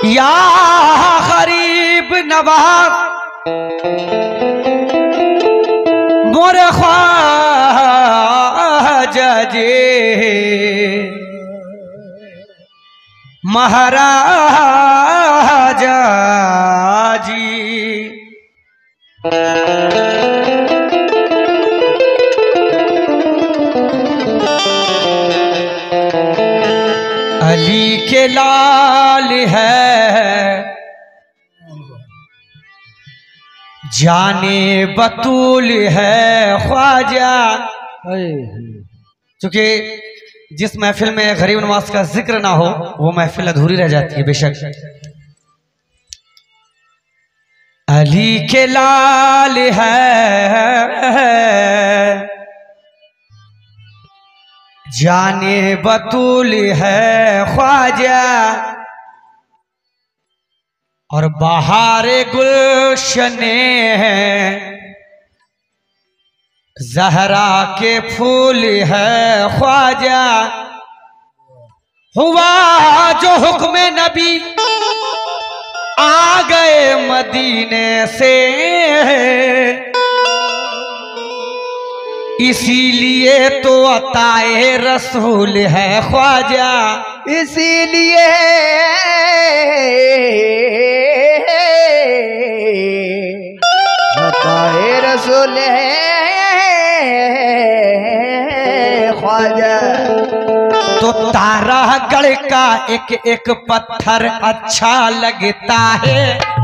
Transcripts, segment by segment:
या गरीब नवाज मोरे ख्वाजा जी महाराजा जी। अली के लाल है जाने बतूल है ख्वाजा। क्योंकि जिस महफिल में गरीब नवाज का जिक्र ना हो वो महफिल अधूरी रह जाती है बेशक। अली के लाल है जाने बतूल है ख्वाजा और बहारे गुलशने ज़हरा के फूल है ख्वाजा। हुआ जो हुक्म नबी आ गए मदीने से इसीलिए तो अताए रसूल है ख्वाजा। इसीलिए अताए रसूल है ख्वाजा। तो तारागढ़ का एक एक पत्थर अच्छा लगता है।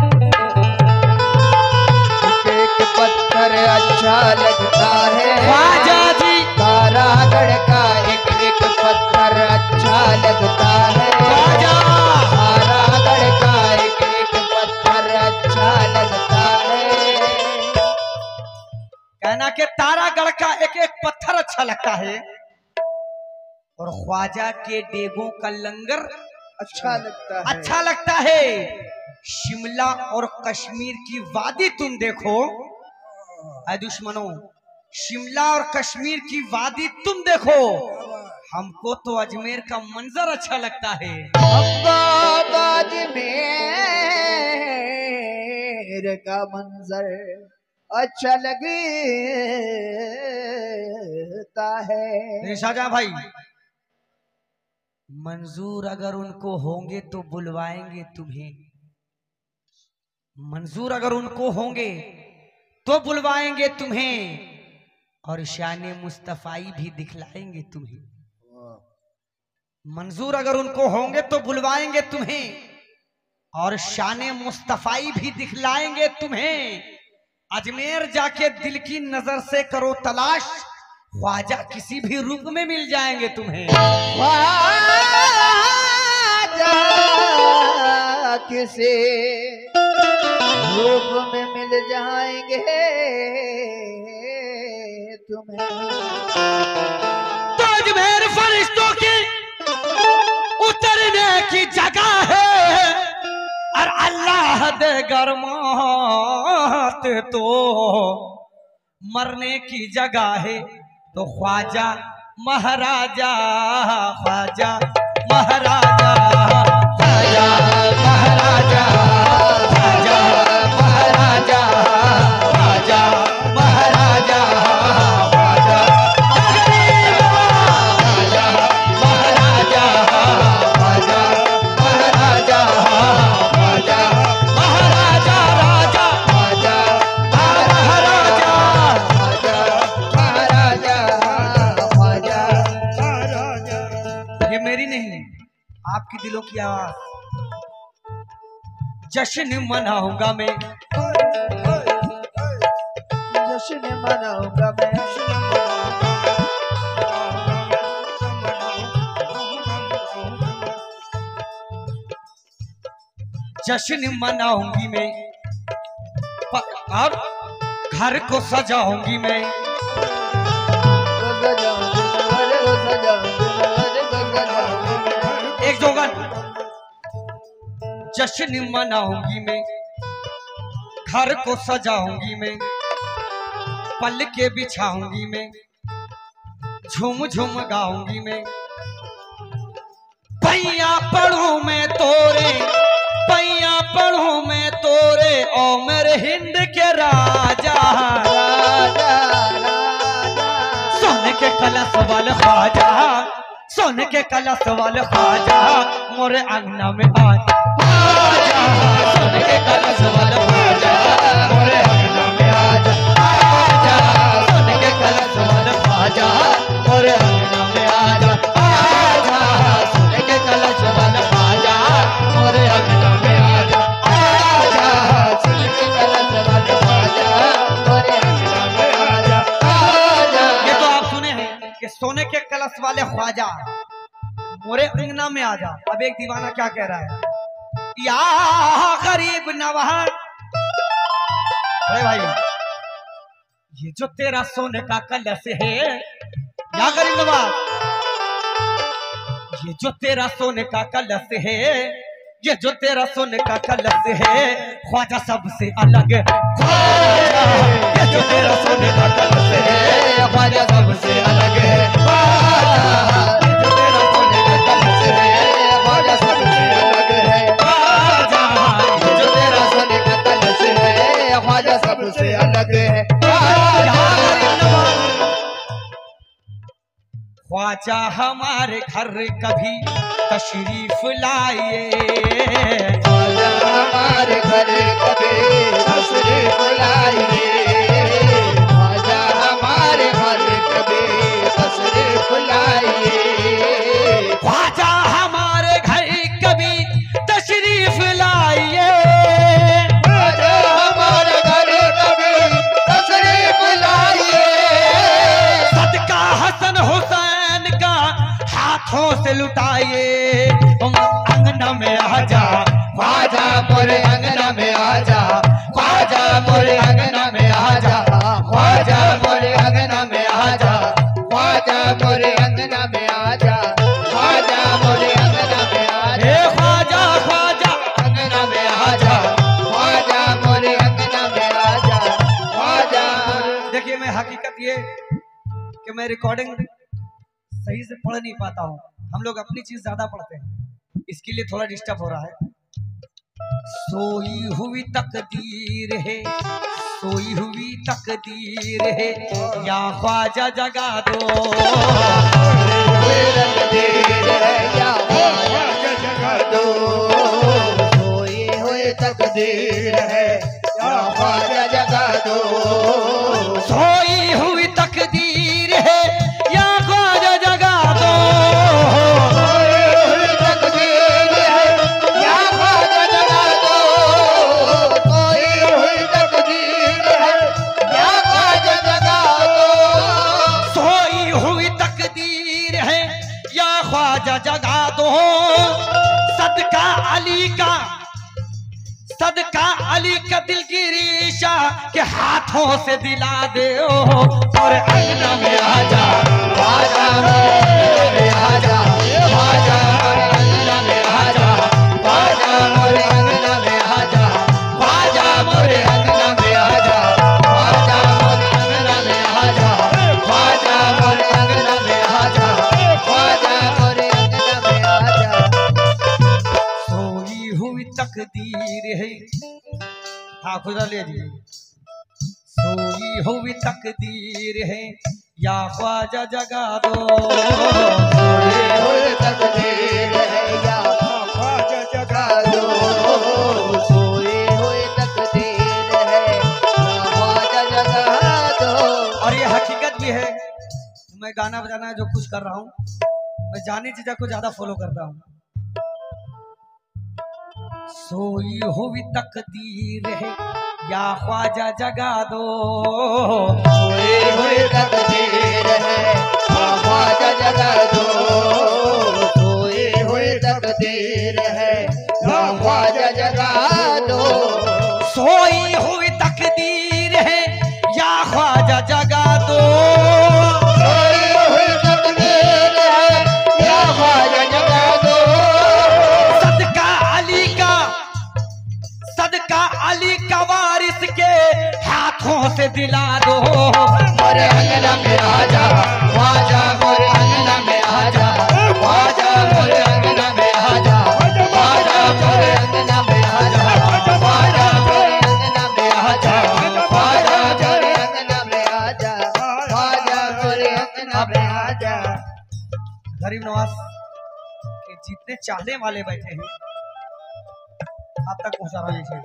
एक पत्थर अच्छा लगता है ख्वाजा जी। तारागढ़ का एक एक पत्थर अच्छा लगता है ख्वाजा। तारागढ़ का एक एक पत्थर अच्छा लगता है। कहना कि तारागढ़ का एक एक पत्थर अच्छा लगता है और ख्वाजा के डेगों का लंगर अच्छा लगता है। अच्छा लगता है। शिमला और कश्मीर की वादी तुम देखो ऐ दुश्मनों, शिमला और कश्मीर की वादी तुम देखो, हमको तो अजमेर का मंजर अच्छा लगता है। अजमेर का मंजर अच्छा लगता है। शाहजहां भाई, मंजूर अगर उनको होंगे तो बुलवाएंगे तुम्हें। मंजूर अगर उनको होंगे तो बुलवाएंगे तुम्हें और शान मुस्तफाई भी दिखलाएंगे तुम्हें। मंजूर अगर उनको होंगे तो बुलवाएंगे तुम्हें और शान मुस्तफाई भी दिखलाएंगे तुम्हें। अजमेर जाके दिल की नजर से करो तलाश, ख्वाजा किसी भी रूप में मिल जाएंगे तुम्हें। ख्वाजा किसी रूप में मिल जाएंगे तुम्हें। तो अजमेर फरिश्तों की उतरने की जगह है और अल्लाह दे गरमात तो मरने की जगह है। तो ख्वाजा महाराजा, ख्वाजा महाराजा, ख्वाजा महाराजा, ख्वाजा महाराजा, ख्वाजा महाराजा, ख्वाजा महाराजा, ख्वाजा महाराजा, ख्वाजा महाराजा, राजा ख्वाजा महाराजा। ये मेरी नहीं आपकी दिलों की आवाज। जश्न मनाऊंगा मैं, जश्न मनाऊंगा मैं, जश्न मनाऊंगी मैं और घर को सजाऊंगी मैं। एक जोगन जश्न मनाऊंगी मैं, घर को सजाऊंगी मैं, पल के बिछाऊंगी मैं, झूम झूम गाऊंगी मैं। पैया पढ़ूं मैं तोरे कलश वाले ख्वाजा, सोने के कलश वाले ख्वाजा मोरे अंगना में आजा, सोने के कलश वाले ख्वाजा मोरे अंगना में आजा, सोने के कलश वाले ख्वाजा मोरे अंगना में आजा, सोने के कलश वाले ख्वाजा मोरे अंगना में आजा, सोने के कलश वाले ख्वाजा मोरे अंगना में आजा। ये तो आप सुने हैं कि सोने के कलश वाले ख्वाजा मोरे अंगना में आजा। अब एक दीवाना क्या कह रहा है, या गरीब नवाज, अरे भाई ये जो तेरा सोने का कलश है, या गरीब नवाज ये जो तेरा सोने का कलश है, ये जो तेरा सोने का कलश है, ख्वाजा सबसे अलग है, ख्वाजा ये जो तेरा सोने का कलश है, ख्वाजा सबसे अलग है, ख्वाजा ये जो तेरा सोने का कलश है, ख्वाजा सबसे अलग है, ख्वाजा ये जो तेरा सोने का कलश है, ख्वाजा सबसे अलग है, ख्वाजा हमारे घर कभी तशरीफ लाइए, ख्वाजा हमारे घर कभी तशरीफ लाइए, ख्वाजा हमारे घर कभी तशरीफ लाइए, ख्वाजा हमारे घर कभी तशरीफ लाइए, ख्वाजा हमारे घर कभी तशरीफ लाइए, सदका हसन हुसैन का हाथों से लुटाइए, अंगना में आजा, ख्वाजा मोरे अंगना में आजा, ख्वाजा मोरे अंगना में आजा, ख्वाजा मोरे अंगना में आजा, ख्वाजा मोरे अंगना में आजा, ख्वाजा मोरे अंगना में आजा, हे ख्वाजा ख्वाजा अंगना में आजा, ख्वाजा मोरे अंगना में आजा, ख्वाजा। देखिए मैं हकीकत ये कि मैं रिकॉर्डिंग सही से पढ़ नहीं पाता हूँ, हम लोग अपनी चीज ज्यादा पढ़ते हैं, इसके लिए थोड़ा डिस्टर्ब हो रहा है। सोई हुई तकदीर है, सोई हुई तकदीर है, या ख्वाजा जगा दो, तकदीर है या ख्वाजा जगा दो, सोई हुई तकदीर है या ख्वाजा जगा दो, सोई हुई तकदीर है या ख्वाजा जगा दो, सोई हुई तकदीर है या ख्वाजा जगा दो, सोई हुई तकदीर है या ख्वाजा जगा दो, सोई हुई तकदीर है या ख्वाजा जगा दो, सदका अली का, सदका अली का दिल की रीशा के हाथों से दिला दे, और अंगना में आजा, ख्वाजा मोरे अंगना में आजा, ख्वाजा मोरे अंगना में आजा, ख्वाजा मोरे अंगना में आजा, ख्वाजा मोरे अंगना में आजा, ख्वाजा मोरे अंगना में आजा, ख्वाजा मोरे अंगना में आजा, ख्वाजा मोरे अंगना में आजा। सोई हुई तकदीर है, हाँ खुदा ले जी, सोई हुई तकदीर है या ख्वाजा जगा दो, सोई हुई तकदीर है या ख्वाजा जगा दो, सोई हुई तकदीर है या ख्वाजा जगा दो। और ये हकीकत भी है, मैं गाना बजाना जो कुछ कर रहा हूँ, मैं जानी चीजा को ज्यादा फॉलो करता हूँ। सोई हुई तकदीर है या ख्वाजा जगा दो, सोई हुई तकदीर है या ख्वाजा जगा दो, सोई हुई तकदीर है या ख्वाजा जगा दो, सोई हुई तकदीर है या ख्वाजा जगा दो, सोई हुई तकदीर है या ख्वाजा जगा दो, सदका अली का, सदका अली का वारिस के हाथों से दिला दो, मोरे अंगना में आजा, ख्वाजा मोरे अंगना में आजा, ख्वाजा मोरे अंगना में आजा, ख्वाजा जितने चाहने वाले बैठे हैं आप तक पहुंचा रहा है।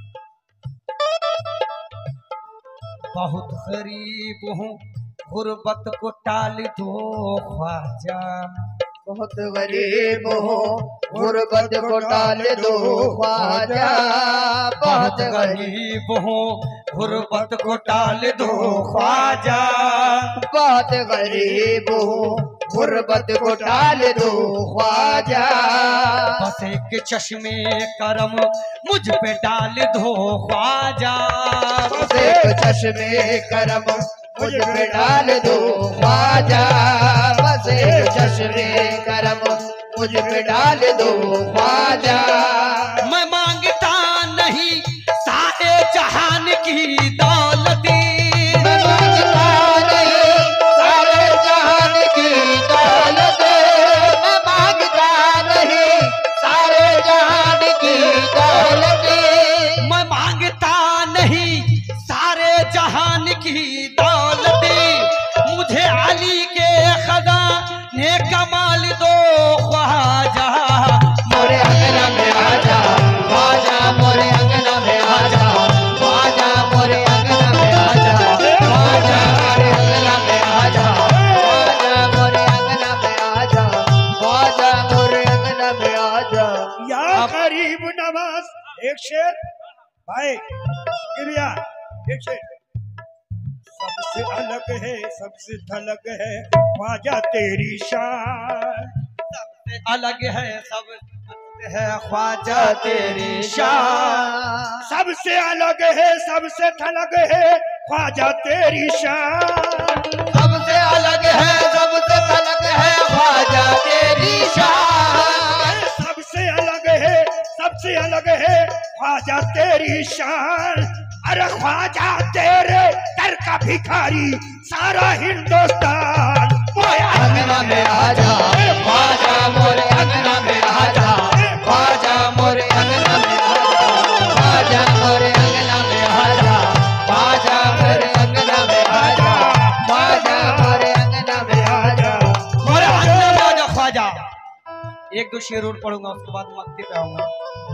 बहुत गरीब हूँ गुर्बत को टाल दो ख्वाजा, बहुत गरीब हो गुर्बत को टाल दो ख्वाजा, बहुत गरीब हूँ गुर्बत को टाल दो ख्वाजा, बहुत गरीब हो गुर्बत को टाल दो ख्वाजा, बस एक चश्मे करम मुझ पे डाल दो ख्वाजा, बस एक चश्मे करम मुझ पे डाल दो ख्वाजा, बस एक चश्मे करम मुझ पे डाल दो ख्वाजा। मैं मांगता नहीं सारे जहान की दौलत, मैं मांगता नहीं सारे जहान की दौलत, मैं मांगता नहीं सारे जहान की दौलत, मैं मांगता नहीं सारे जहान की दौलत, मुझे अली के खजाने कमाल दो ख्वाजा, मोरे अंगना में आजा ख्वाजा, मोरे अंगना में आजा ख्वाजा, मोरे अंगना में आजा ख्वाजा, मोरे अंगना में आजा ख्वाजा, मोरे अंगना में आजा ख्वाजा, मोरे अंगना में आजा। या गरीब नवाज एक शेर भाई गिरिया एक शेर। सबसे अलग है सबसे थलग है ख्वाजा तेरी शान, सबसे अलग है सब है ख्वाजा तेरी शान, सबसे अलग है सबसे थलग है ख्वाजा तेरी शान, सबसे अलग है सबसे अलग है ख्वाजा तेरी शान, सबसे अलग है सबसे अलग है ख्वाजा तेरी शान। अरे ख्वाजा तेरे दर का भिखारी सारा हिंदुस्तान, मोरे अंगना में आजा ख्वाजा, मोरे अंगना में आजा ख्वाजा, मोरे अंगना में आजा ख्वाजा, मोरे अंगना में आजा ख्वाजा, मोरे अंगना में आजा ख्वाजा, मोरे अंगना में आजा। मोरे अंगना में आजा ख्वाजा। एक दो शेर और पढ़ूंगा उसके बाद मक्ति पे आऊंगा।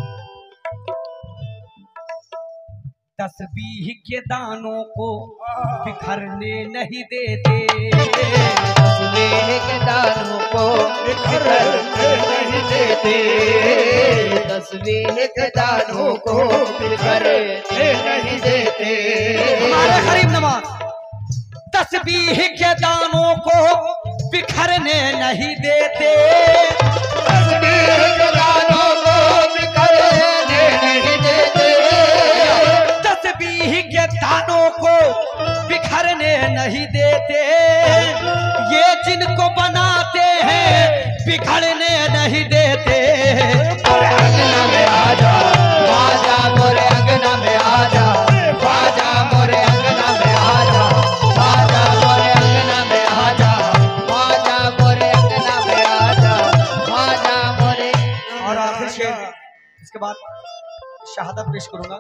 तस्बीह के दानों को बिखरने नहीं देते, तस्बीह के दानों को बिखरने नहीं देते, तस्बीह के दानों को बिखरने नहीं देते। हमारे गरीब नवाज तस्बीह के दानों को बिखरने नहीं देते, तस्बीह के दानों को बिखरने नहीं देते, तस्बीह के दानों को बिखरने नहीं देते, ये जिनको बनाते हैं बिखरने नहीं देते। मोरे अंगना में आजा ख्वाजा, मोरे अंगना में आजा ख्वाजा, मोरे अंगना में आजा ख्वाजा, मोरे अंगना में आजा ख्वाजा, मोरे अंगना में आजा ख्वाजा, मोरे। और आखिर शेर इसके बाद शहादत पेश करूंगा।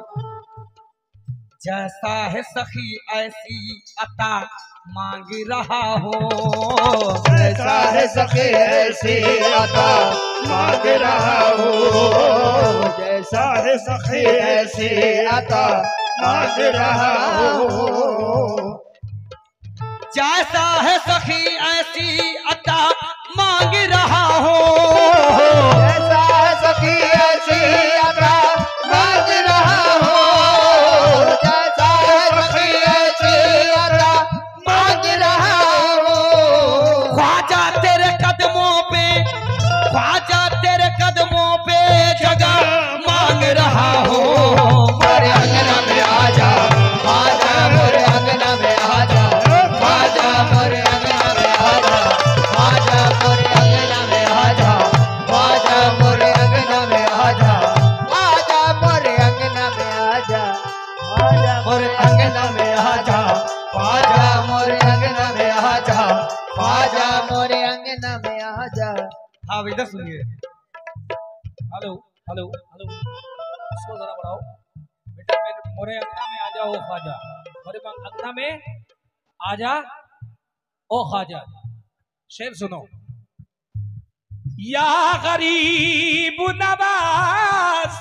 जैसा है सखी ऐसी अता मांग रहा हो, जैसा है सखी ऐसी अता मांग रहा हो, जैसा है सखी ऐसी अता मांग रहा हो, जैसा है सखी ऐसी अता मांग रहा हो, जैसा है सखी ऐसी अता मांग रहा हो, जैसा है सखी ऐसी अता मांग रहा हो, ख्वाजा तेरे कदमों पे, ख्वाजा तेरे कदमों पे जगह मांग रहा हो। मोरे अंगना में आजा ख्वाजा, मोरे अंगना में आजा ख्वाजा, मोरे अंगना में आजा ख्वाजा, मोरे अंगना में आजा ख्वाजा, मोरे अंगना में आजा ख्वाजा, मोरे अंगना में आजा ख्वाजा, मोरे अंगना में आजा ख्वाजा, मोरे अंगना में आजा ख्वाजा, मोरे अंगना में आजा। हाँ इधर सुनिए। हेलो हेलो हेलो, इसको जरा बढ़ाओ बेटा। मेरे मोरे अंगना में आ जाओ ख्वाजा, मोरे अंगना में आजा ओ ख्वाजा। शेर सुनो। या गरीब नवाज,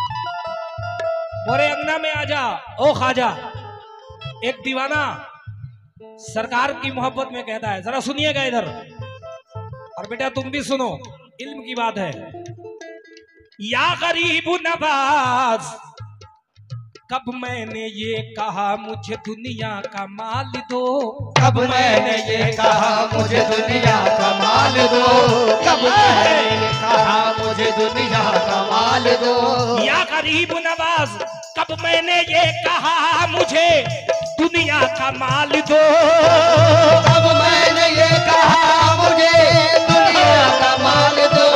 मोरे अंगना में आजा ओ ख्वाजा। एक दीवाना सरकार की मोहब्बत में कहता है, जरा सुनिएगा इधर, और बेटा तुम भी सुनो, इल्म की बात है। या गरीब नवाज, कब मैंने ये कहा मुझे दुनिया का माल दो, कब मैंने ये कहा मुझे दुनिया का माल दो, कब मैंने ये कहा मुझे दुनिया का माल दो। या गरीब नवाज, कब मैंने ये कहा मुझे दुनिया का माल दो, कब मैंने ये कहा मुझे दुनिया का माल दो,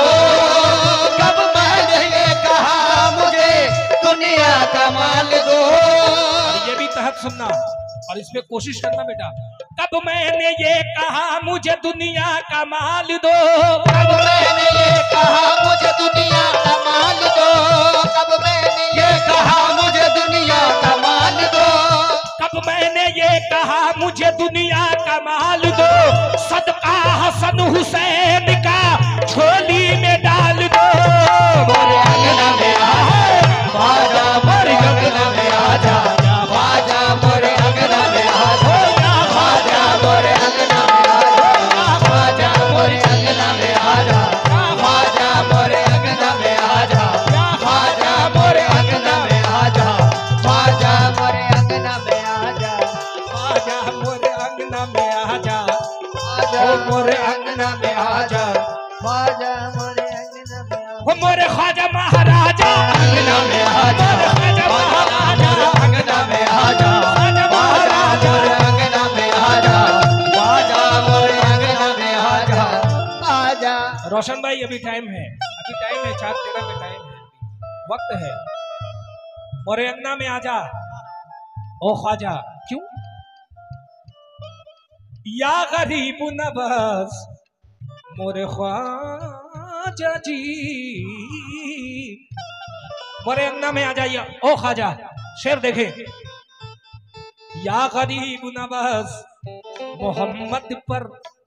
कब मैंने ये कहा मुझे दुनिया का माल दो। और ये भी तहत सुनना और इस पे कोशिश करना बेटा। कब मैंने ये कहा मुझे दुनिया का माल दो, कब मैंने ये कहा मुझे दुनिया का माल दो, कब मैंने ये कहा मुझे दुनिया का माल दो, कब मैंने ये कहा मुझे दुनिया का माल दो, सदका हसन हुसैन का झोली में डाल दो। मोरे अंगना में आजा, मोरे अंगना में आजा, बाजा मोरे अंगना में आजा, बाजा मोरे अंगना में आजा, बाजा मोरे अंगना में आजा, बाजा मोरे अंगना में आजा, बाजा मोरे अंगना में आजा, बाजा मोरे अंगना में आजा, आजा मोरे अंगना में आजा, बाजा मोरे अंगना में आजा, बाजा मोरे अंगना में आजा। वो मोरे ख्वाजा महाराजा अंगना में आजा, ख्वाजा महाराजा, अंगना में आजा, बाजा मोरे अंगना में आजा, बाजा मोरे अंगना में आजा, आजा। रोशन भाई अभी टाइम है, अभी टाइम है, 4:13 में टाइम है, वक्त है। मोरे अंगना में आजा ओ ख्वाजा। क्यों? या गरीब नवाज मोरे ख्वाजा जी, मोरे अंगना में आ जाइए ओ ख्वाजा। शेर देखे, या गरीब नवाज मोहम्मद पर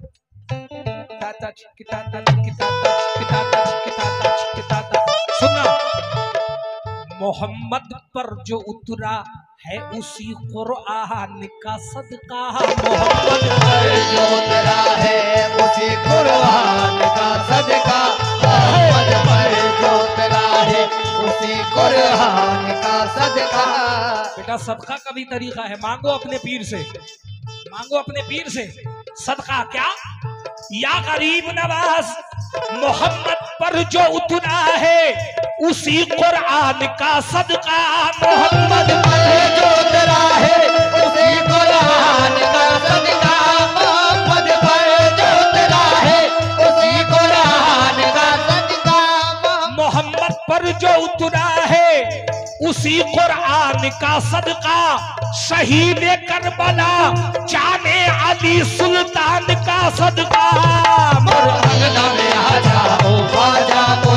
सुनना, मोहम्मद पर जो उतरा है उसी कुरआन का सदका, मोहम्मद पर जो उतरा है उसी कुरान का सदका, मोहम्मद पर जो उतरा है उसी कुरान का सदका। बेटा सदका का भी तरीका है, मांगो अपने पीर से, मांगो अपने पीर से सदका। क्या? या गरीब नवाज मोहम्मद पर जो उतरा है उसी कुरान का सदका, मोहम्मद पर जो उतरा है उसी कुरान का सदका, मोहम्मद पर जो उतरा है उसी कुरान का सदका, मोहम्मद पर जो उतरा है उसी कुरान का सदका, शहीद करबला जाने अली सुल्तान का सदका। मोरे अंगना में आजा ओ ख्वाजा।